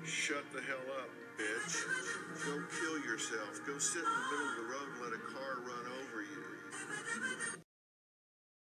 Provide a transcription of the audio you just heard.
Shut the hell up, bitch. Go kill yourself. Go sit in the middle of the road and let a car run over